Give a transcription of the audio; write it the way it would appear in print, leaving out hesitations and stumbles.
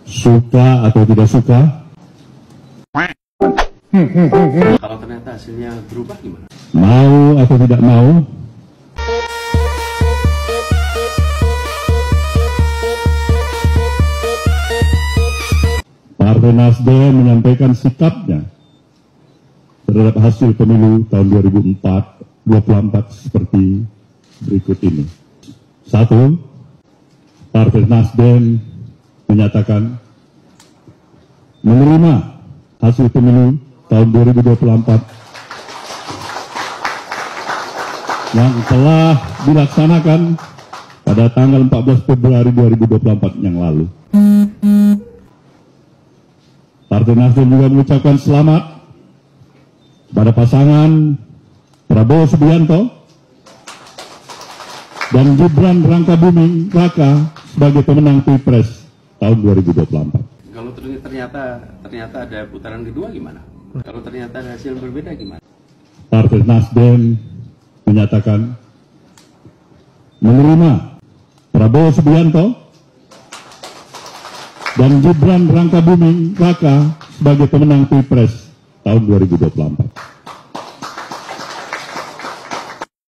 Suka atau tidak suka? Kalau ternyata hasilnya berubah gimana? Mau atau tidak mau? Partai Nasdem menyampaikan sikapnya terhadap hasil pemilu tahun 2024 seperti berikut ini. 1. Partai Nasdem menyatakan menerima hasil pemilu tahun 2024 yang telah dilaksanakan pada tanggal 14 Februari 2024 yang lalu. Partai Nasdem juga mengucapkan selamat pada pasangan Prabowo Subianto dan Gibran Rakabuming Raka sebagai pemenang Pilpres tahun 2024. Kalau ternyata ada putaran kedua gimana? Kalau ternyata ada hasil berbeda gimana? Partai Nasdem menyatakan menerima Prabowo Subianto dan Gibran Rakabuming Raka sebagai pemenang Pilpres tahun 2024.